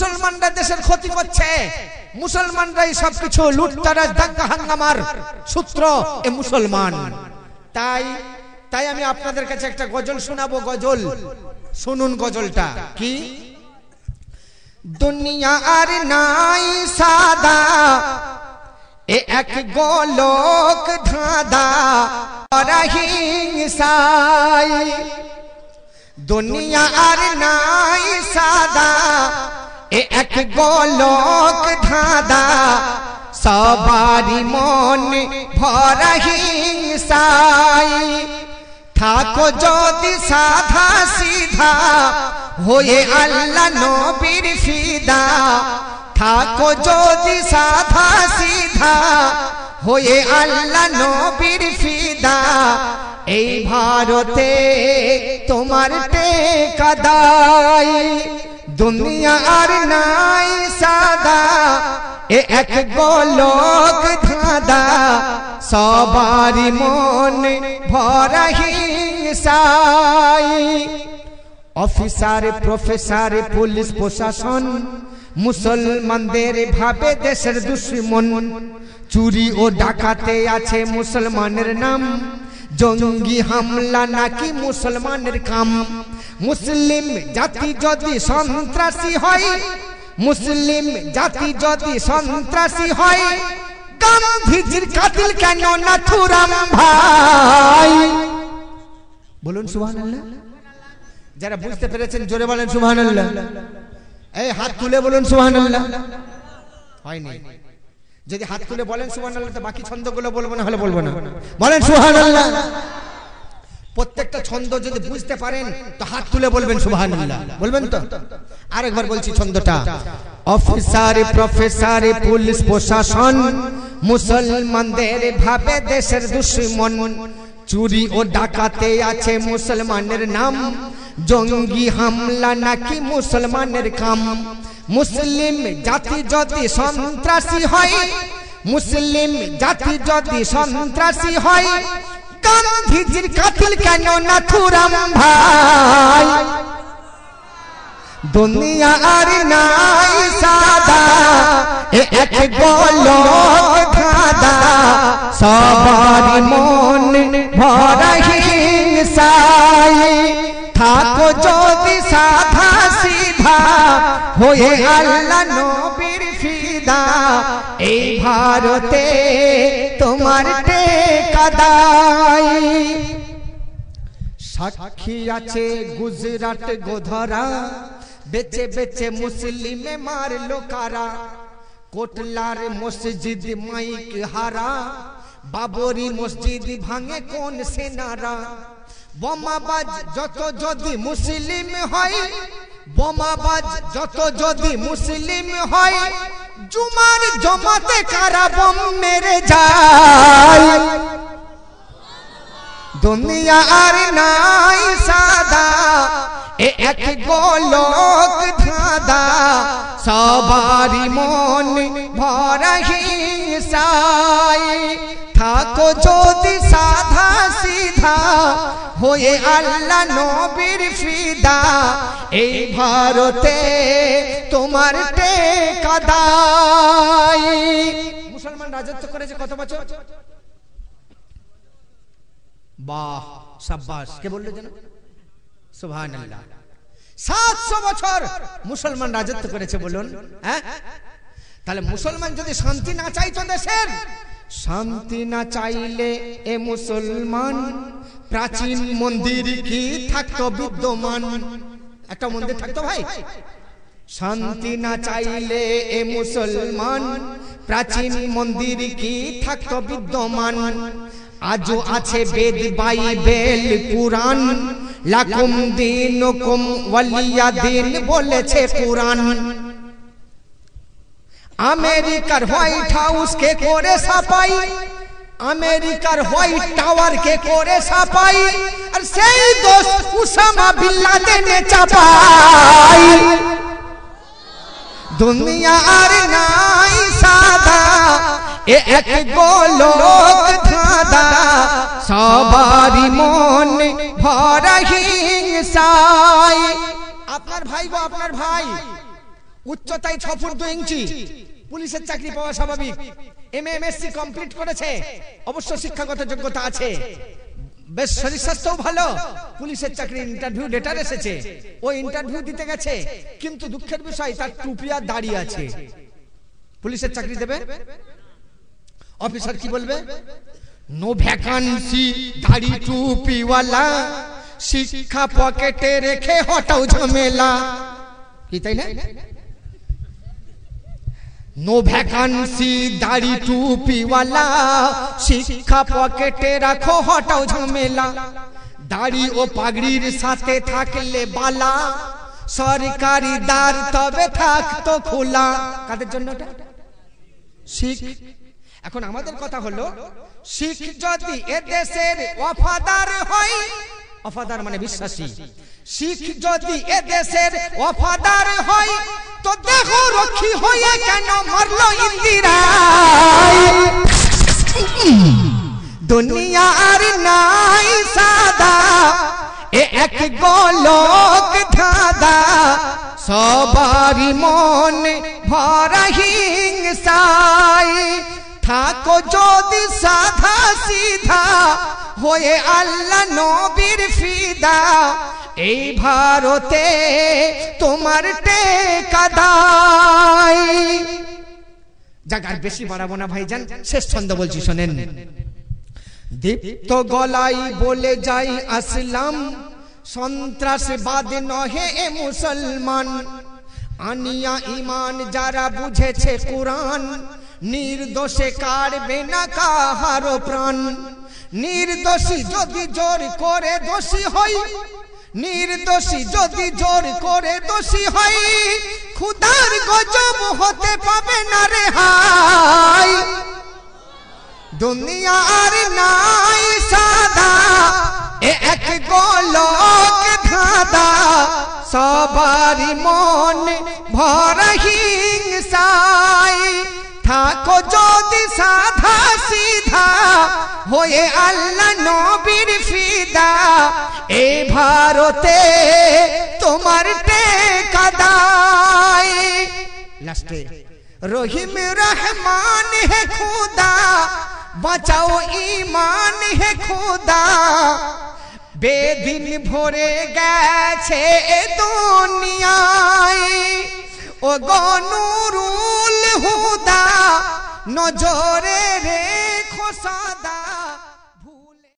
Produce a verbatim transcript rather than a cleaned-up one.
মুসলমানরা দেশের ক্ষতি করছে, মুসলমানরাই সবকিছু লুটতারাজ দাঙ্গা হাঙ্গামার সূত্র এ মুসলমান। তাই তাই আমি আপনাদের কাছে একটা গজল শোনাবো। গজল শুনুন গজলটা কি। দুনিয়া আর নাই সাদা, এ এক গোলক ধাঁধা হিংসাই। দুনিয়া আর নাই সাদা, এ এক গোলক ধাঁধা সবারি মন ভরা হিংসাই। থাকো যদি সাধা সিধা হয়ে আল্লাহ নবীর ফিদা, থাকো যদি সাধা সিধা হয়ে আল্লাহ নবীর ফিদা, এই ভারতে তোমার টেকা দাই। দুনিয়া আর নাই সাদা, এ এক গোলক ধাঁধা সবারি মন ভরা হিংসাই। অফিসার প্রফেসর পুলিশ প্রশাসন মুসলমানদের ভাবে দেশের দুশ্মন। চুরি ও ডাকাতে আছে মুসলমানের নাম, জঙ্গি হামলা নাকি মুসলমানের কাম। মুসলিম জাতি যদি সন্ত্রাসী হয়, মুসলিম জাতি যদি সন্ত্রাসী হয়, গান্ধীজির কাতিল কেন নাথুরাম ভাই। বলুন সুবহানাল্লাহ। যারা বুঝতে পেরেছেন জোরে বলেন সুবহানাল্লাহ। এই হাত তুলে বলুন সুবহানাল্লাহ। হয়নি? যদি হাত তুলে বলেন সুবহানাল্লাহ তো বাকি ছন্দগুলো বলবো না, হলে বলবো না। বলেন সুবহানাল্লাহ। প্রত্যেকটা ছন্দ যদি বুঝতে পারেন তো হাত তুলে বলবেন সুবহানাল্লাহ। বলবেন তো? আরেকবার বলছি ছন্দটা। অফিসার প্রফেসর পুলিশ প্রশাসন মুসলমানদের ভাবে দেশের দুশ্মন। চুরি ও ডাকাতে আছে মুসলমানের নাম, জঙ্গি হামলা নাকি মুসলমানের কাম। মুসলিম জাতি যদি সন্ত্রাসী হয়, মুসলিম জাতি যদি সন্ত্রাসী হয়, গান্ধীজির কাতিল কেন নাথুরাম ভাই। দুনিয়া আর নাই সাদা, এ এক গোলক ধাঁধা সবারি মন ভরা হিংসাই। থাকো যদি সাধা সিধা হয়ে আল্লাহ নবীর ফিদা, এই ভারতে তোমার টেকা দাই। সাক্ষী আছে গুজরাট গোধরা, বেচে বেচে মুসলিমে মারলো কারা। কোটলার মসজিদ মাইক হারা, বাবরি মসজিদ ভাঙে কোন সেনারা। বোমাবাজ যত যদি মুসলিম হয়, বোমাবাজ যত যদি মুসলিম হয়, জুমার জমাতে কারা বোম মেরে যায়। দুনিয়া আর নাই সাদা, এ এক গোলক ধাঁধা সবারি মন ভরা হিংসাই। থাকো যদি সাধা সিধা হয়ে আল্লাহ নবীর ফিদা, এই ভারতে তোমার টেকা দাই। মুসলমান রাজত্ব করেছে কত বছর? বাহ শাবাশ। কে বললো যেন? সুবহানাল্লাহ। সাতশো বছর মুসলমান রাজত্ব করেছে। বলুন হ্যাঁ? তাহলে মুসলমান যদি শান্তি না চাইতো দেশের, শান্তি না চাইলে এ মুসলমান প্রাচীন মন্দির কি থাকতো বিদ্যমান? একটা মন্দির থাকতো ভাই? শান্তি না চাইলে এ মুসলমান প্রাচীন মন্দির কি থাকতো বিদ্যমান? আজও আছে বেদ বাইবেল পুরাণ, লাকুম দীনুকুম ওয়ালিয়া দিন বলেছে পুরাণ। আমেরিকার হোয়াইট হাউস কে করে সাফাই, আমেরিকার হোয়াইট টাওয়ার কে করে সাফাই, আর সেই দোষ উসামা বিন লাদেনে চাপাই। দুনিয়া আর নাই সাদা, এ এক গোলক ধাঁধা সবারি মন ভরা হিংসাই। আপনার ভাই গো, আপনার ভাই উচ্চতায় ছ ফুট দুই ইঞ্চি, পুলিশের চাকরি পাওয়া স্বাভাবিক। M M S C complete করেছে, অবশ্য শিক্ষাগত যোগ্যতা আছে, বেশ শরীর স্বাস্থ্যও ভালো, পুলিশের চাকরি ইন্টারভিউ লেটার এসেছে, ও ইন্টারভিউ দিতে গেছে, কিন্তু দুঃখের বিষয় তার টুপি আর দাড়ি আছে। পুলিশের চাকরি দেবে? অফিসার কি বলবে? নো ভ্যাকান্সি, দাড়ি টুপিওয়ালা, শিক্ষা পকেটে রেখে হটাও ঝামেলা। কি তাই না? নো ভ্যাকান্সি, দাড়ি টুপিওয়ালা, শিক্ষা পকেটে রাখো হটাও ঝামেলা। দাড়ি ও পাগড়ির সাথে থাকলে বালা, সরকারি দ্বার তবে থাকতো খোলা। কাদের জন্য এটা? শিখ। এখন আমাদের কথা হলো, শিখ যদি এ দেশের ওয়াফাদার হয়, ওয়াফাদার মানে বিশ্বাসী, শিখ যদি এ দেশের ওয়াফাদার হয়, তো দেখো রক্ষী হয়ে কেন মরলো ইন্দিরা। দুনিয়ার নাই সাদা, এ এক গোলক ধাঁধা, সবারই মন ভরা হিংসায়। থাকো যদি সাধা সিধা হয়ে আল্লাহ নবীর ফিদা, এই ভারতে তোমার টেকা দায়। জায়গার বেশি বাড়াবো না ভাইজান, শেষ ছন্দ বলছি শোনেন। দীপ্ত গলাই বলে যাই আসলাম, সন্ত্রাসবাদ নহে এ মুসলমান। আনিয়া ইমান যারা বুঝেছে কুরআন, নির্দোষে কাড়বে না কাহারো প্রাণ। নির্দোষী যদি জোর করে দোষী হয়, নির্দোষী যদি জোর করে দোষী হয়, খুদার গজব হতে পাবে না রেহাই। দুনিয়ার নাই সাদা, এ এক গোলক ধাঁধা, সবারই মন ভরা হিংসায়। থাকো যদি সাধা সিধা হয়ে আল্লাহ নবীর ফিদা, এই ভারতে তোমার টেকা দায়। লাস্টে রহিম রহমান হে খুদা, বাঁচাও ঈমান হে খুদা। বেদিন ভরে গেছে দুনিয়ায়, ও গনুরুল হুদা, নজরে রেখো সাদা।